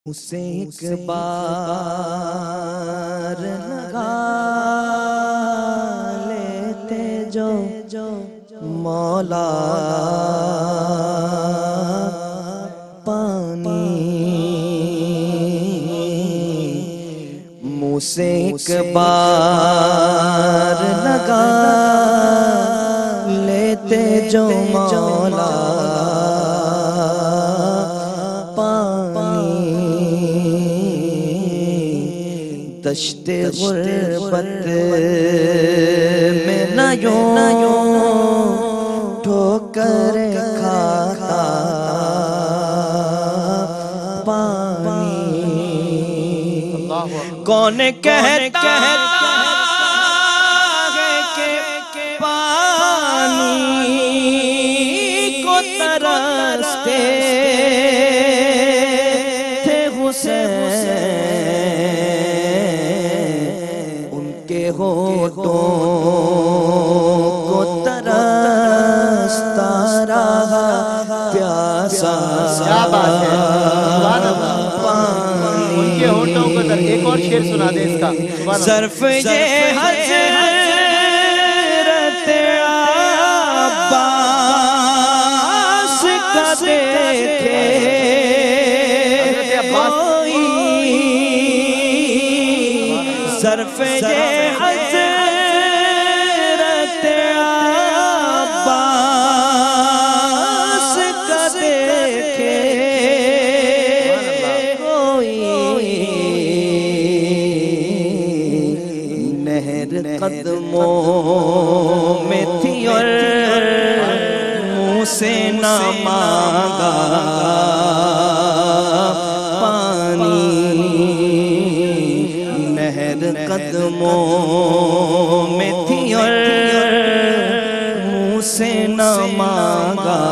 اسے ایک بار لگا لیتے جو مولا پانی منہ سے ایک بار لگا لیتے جو مولا دشت غربت میں نہ یوں ٹھوکر کھاتا پانی کون کہتا ہے کہ پانی کو ترستے تھے حسین ہوٹوں کو ترستا رہا پیاسا کیا بات ہے سبحان اللہ ان کے ہوٹوں کو ایک اور شعر سنا دے اس کا ظرف یہ حضرت عباس کا دیکھے ظرف یہ حضرت عباس کا دیکھے کوئی نہر قدموں میں تھی اور منہ سے نہ مانگا قدموں میں تھی اور منہ سے نہ مانگا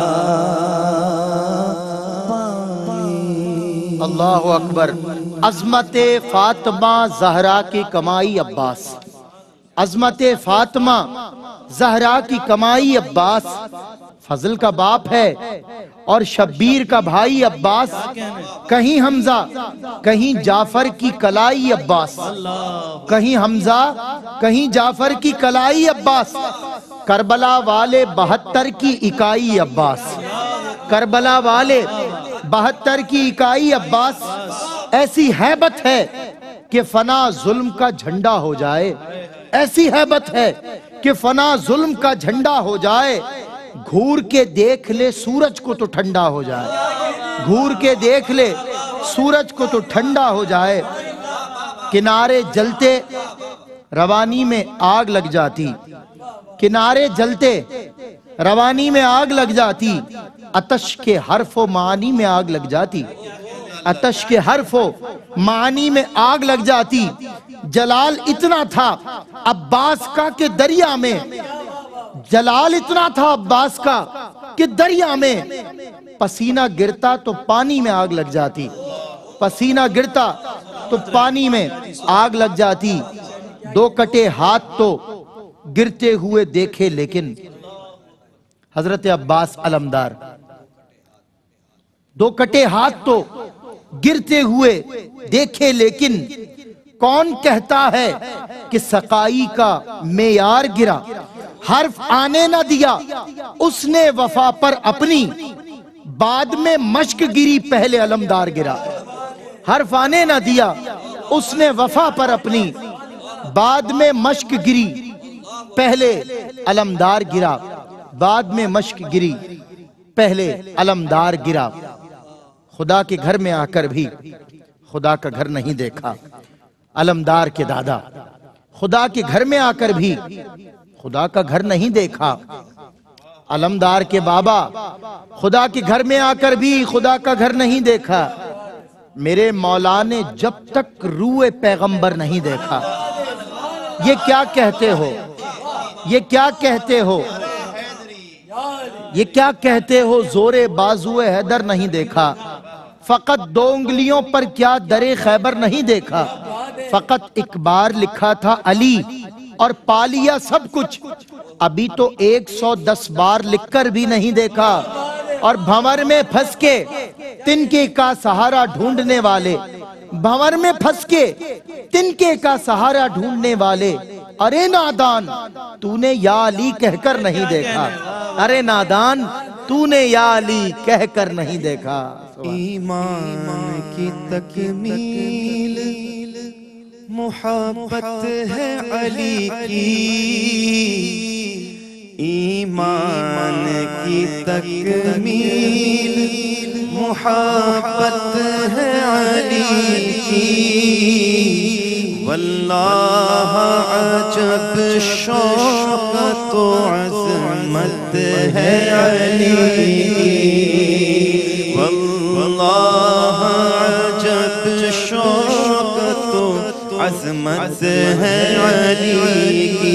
اللہ اکبر عظمت فاطمہ زہرا کی کمائی عباس عظمت فاطمہ زہرا کی کمائی عباس فضل کا باپ ہے اور شبیر کا بھائی عباس کہیں حمزہ کہیں جعفر کی کلائی عباس کہیں حمزہ کہیں جعفر کی کلائی عباس کربلا والے 72 کی اکائی عباس کربلا والے 72 کی اکائی عباس ایسی ہیبت ہے کہ فنا ظلم کا جھنڈا ہو جائے ایسی ہیبت ہے کہ فنا ظلم کا جھنڈا ہو جائے گھور کے دیکھ لے سورج کو تو ٹھنڈا ہو جائے گھور کے دیکھ لے سورج کو تو ٹھنڈا ہو جائے کنارے جلتے روانی میں آگ لگ جاتی کنارے جلتے روانی میں آگ لگ جاتی آتش کے حرف و معانی میں آگ لگ جاتی آتش کے حرف و معانی میں آگ لگ جاتی جلال اتنا تھا عباس کا کہ دریا میں جلال اتنا تھا عباس کا کہ دریا میں پسینہ گرتا تو پانی میں آگ لگ جاتی پسینہ گرتا تو پانی میں آگ لگ جاتی دو کٹے ہاتھ تو گرتے ہوئے دیکھے لیکن حضرت عباس علمدار دو کٹے ہاتھ تو گرتے ہوئے دیکھے لیکن کون کہتا ہے کہ سقائی کا معیار گرا حرف آنے نہ دیا اس نے وفا پر اپنی بعد میں مشک گری پہلے علمدار گرا حرف آنے نہ دیا اس نے وفا پر اپنی بعد میں مشک گری پہلے علمدار گرا بعد میں مشک گری پہلے علمدار گرا خدا کے گھر میں آ کر بھی خدا کا گھر نہیں دیکھا علمدار کے دادا خدا کے گھر میں آ کر بھی خدا کا گھر نہیں دیکھا علمدار کے بابا خدا کے گھر میں آ کر بھی خدا کا گھر نہیں دیکھا میرے مولا نے جب تک روح پیغمبر نہیں دیکھا یہ کیا کہتے ہو یہ کیا کہتے ہو یہ کیا کہتے ہو زور بازو حیدر نہیں دیکھا فقط 2 انگلیوں پر کیا در خیبر نہیں دیکھا فقط ایک بار لکھا تھا علی اور پا لیا سب کچھ ابھی تو 110 بار لکھ کر بھی نہیں دیکھا اور بھंवर میں پھنس کے تنکے کا سہارا ڈھونڈنے والے، بھंवर میں پھنس کے تنکے کا سہارا ڈھونڈنے والے، ارے نادان تو نے یا علی کہہ کر نہیں دیکھا، ارے نادان تو نے یا علی کہہ کر نہیں دیکھا۔ ایمان کی تکمیل محبت ہے علی کی، ایمان کی تکمیل محبت ہے علی کی، واللہ عجب شوقت و عظمت ہے علی کی، واللہ عجب شوقت و عظمت ہے علی کی،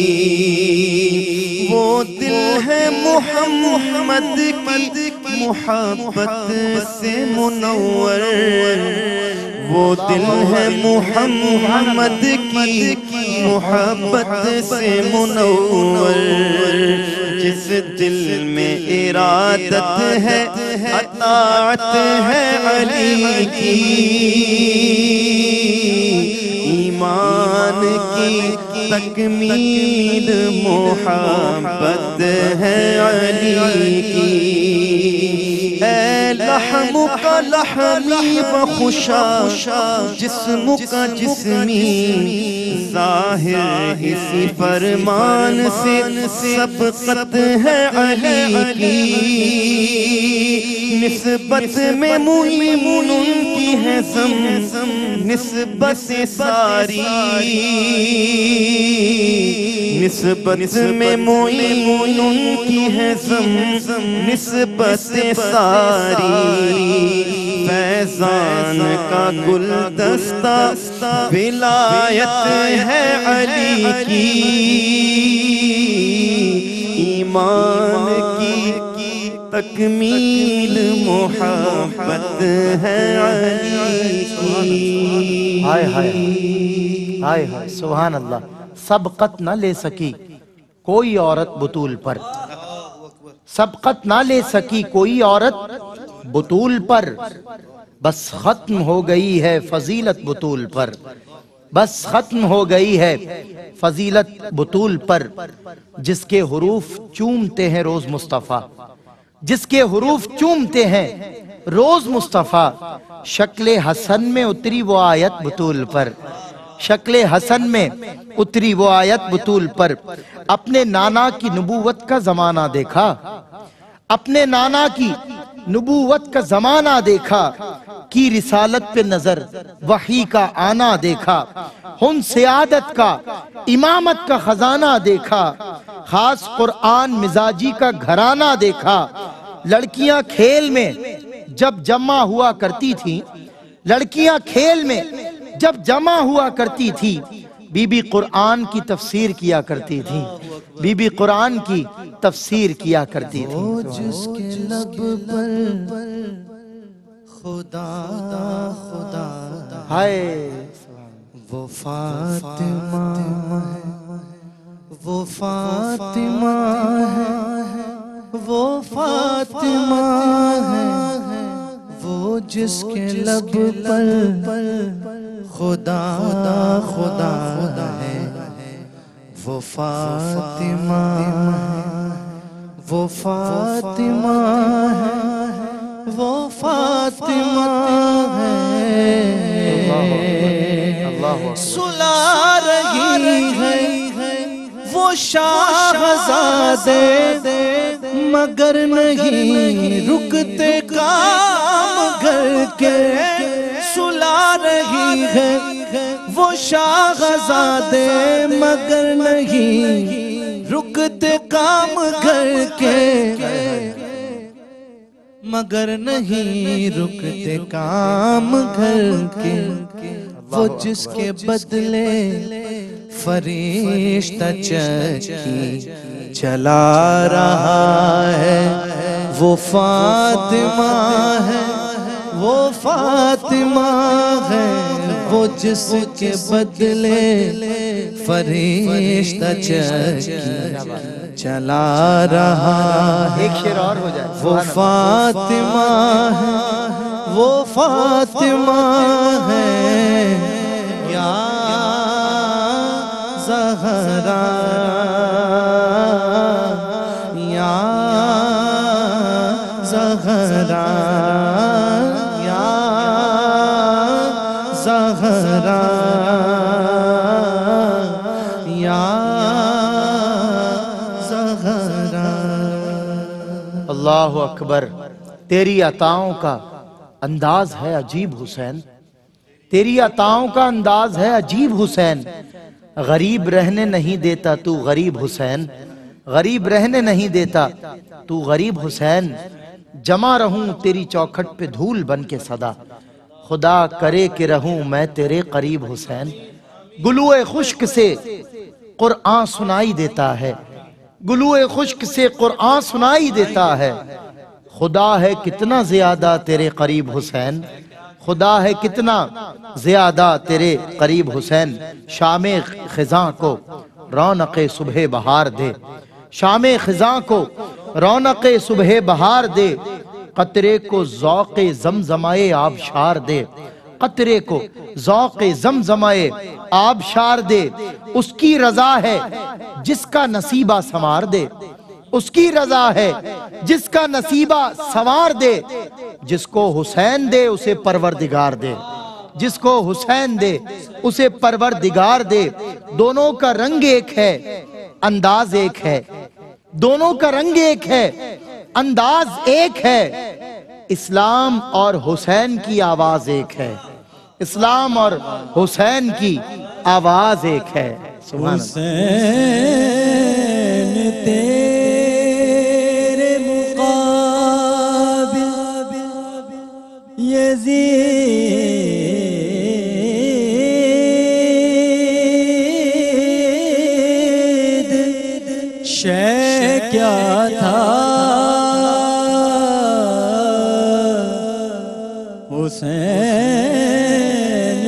وہ دل ہے محمد کی محبت سے منور، وہ دل ہے محمد کی محبت سے منور، جس دل میں ارادت ہے اطاعت ہے علی کی، ایمان کی تکمیل محبت ہے علی کی، اے لحم کا لحمی و خوشا جسم کا جسمی، ظاہر اسی فرمان سے سبقت ہے علی کی، نسبت میں معین ان کی ہے زم نسبت ساری، نسبت میں معین ان کی ہے زم نسبت ساری، فیضان کا گلدستہ ولایت ہے علی کی، ایمان کی تکمیل محبت ہے علی کی۔ ہائے ہائے ہائے ہائے سبحان اللہ، سبقت نہ لے سکی کوئی عورت بطول پر، سبقت نہ لے سکی کوئی عورت بطول پر، بس ختم ہو گئی ہے فضیلت بطول پر، بس ختم ہو گئی ہے فضیلت بطول پر، جس کے حروف چومتے ہیں روز مصطفیٰ، جس کے حروف چومتے ہیں روز مصطفیٰ، شکل حسن میں اتری وہ آیت بطول پر، شکل حسن میں اتری وہ آیت بطول پر، اپنے نانا کی نبوت کا زمانہ دیکھا، اپنے نانا کی نبوت کا زمانہ دیکھا، کی رسالت پہ نظر وحی کا آنا دیکھا، ہن سیادت کا امامت کا خزانہ دیکھا، خاص قرآن مزاجی کا گھرانہ دیکھا، لڑکیاں کھیل میں جب جمع ہوا کرتی تھی، لڑکیاں کھیل میں جب جمع ہوا کرتی تھی، بی بی قرآن کی تفسیر کیا کرتی تھی، بی بی قرآن کی تفسیر کیا کرتی تھی، وہ جس کے لب پر خدا خدا ہائے وہ فاطمہ ہے، وہ فاطمہ ہے، وہ فاطمہ ہے، وہ جس کے لب پر خدا خدا ہے، وہ فاطمہ ہے، وہ فاطمہ ہے، وہ فاطمہ ہے، سلا رہی ہے وہ شاہزادے، مگر نہیں رکتے کام گھر کے، سلا رہی ہے وہ شاہزادے، مگر نہیں رکتے کام گھر کے، مگر نہیں رکتے کام گھر کے، وہ جس کے بدلے فرشتہ چکی چلا رہا ہے، وہ فاطمہ ہے، وہ فاطمہ ہے، وہ جس کے بدلے فرشتہ چکی چلا رہا ہے۔ ایک شعر اور ہو جائے۔ وہ فاطمہ ہے، وہ فاطمہ ہے یا زہرا، یا زہرا، یا زہرا، یا زہرا۔ اللہ اکبر۔ تیری عطاؤں کا انداز ہے عجیب حسین، تیری عطاؤں کا انداز ہے عجیب حسین، غریب رہنے نہیں دیتا تو غریب حسین، غریب رہنے نہیں دیتا تو غریب حسین، جمع رہوں تیری چوکھٹ پہ دھول بن کے صدا، خدا کرے کہ رہوں میں تیرے قریب حسین۔ گلوئے خشک سے قرآن سنائی دیتا ہے، گلوئے خشک سے قرآن سنائی دیتا ہے، خدا ہے کتنا زیادہ تیرے قریب حسین، خدا ہے کتنا زیادہ تیرے قریب حسین۔ شام خزاں کو رونق صبح بہار دے، شام خزاں کو رونق صبح بہار دے، قطرے کو ذوق زمزمائے آبشار دے، قطرے کو ذوق زمزمائے آبشار دے، اس کی رضا ہے جس کا نصیبہ سنوار دے، اس کی رضا ہے جس کا نصیبہ سنوار دے، جس کو حسین دے اسے پروردگار دے، جس کو حسین دے اسے پروردگار دے۔ دونوں کا رنگ ایک ہے، انداز ایک ہے، دونوں کا رنگ ایک ہے، انداز ایک ہے، اسلام اور حسین کی آواز ایک ہے، اسلام اور حسین کی آواز ایک ہے۔ سبحان اللہ۔ حسین تیرے مقابل یزید شے کیا تھا، حسین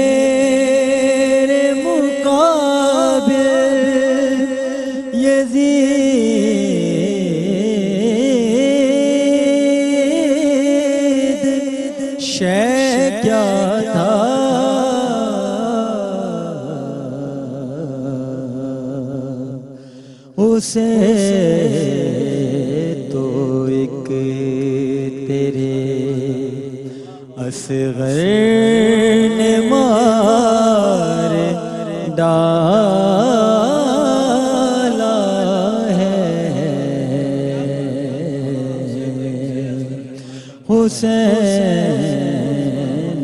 تیرے مقابل یزید شے کیا تھا، اسے تو ایک تیرے اصغر نے مار ڈالا ہے، حسین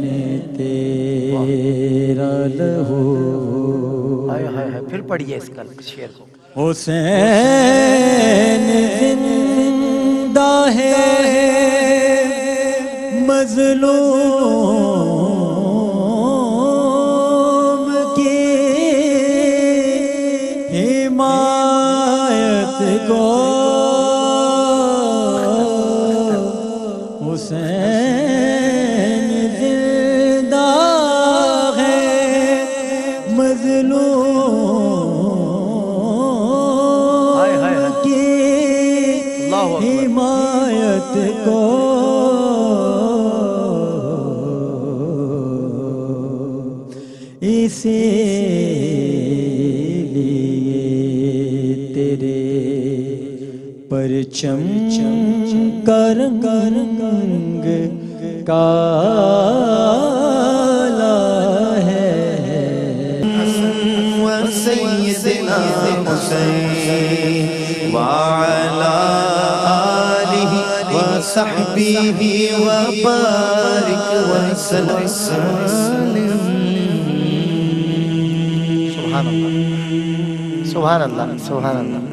تیرا لہو۔ پھر پڑھیے اس کا شعر کو۔ حسین زندہ ہے مظلوم کی حمایت کو، حسین زندہ ہے مظلوم کی حمایت کو، اسی لیے تیرے پرچم کا رنگ کالا ہے۔ وسيدنا حسين وعلى آله وصحبه وبارك وسلم۔ سبحان اللہ، سبحان اللہ، سبحان اللہ۔